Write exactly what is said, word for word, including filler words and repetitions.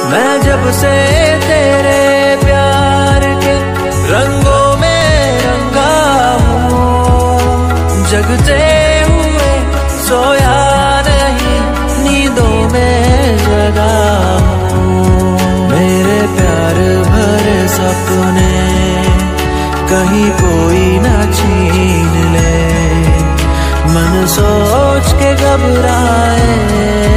मैं जब से तेरे प्यार के रंगों में रंगा हूँ, जगते हुए सोया नहीं, नींदों में जगा हूँ। मेरे प्यार भरे सपने कहीं कोई न छीन ले, मन सोच के घबराए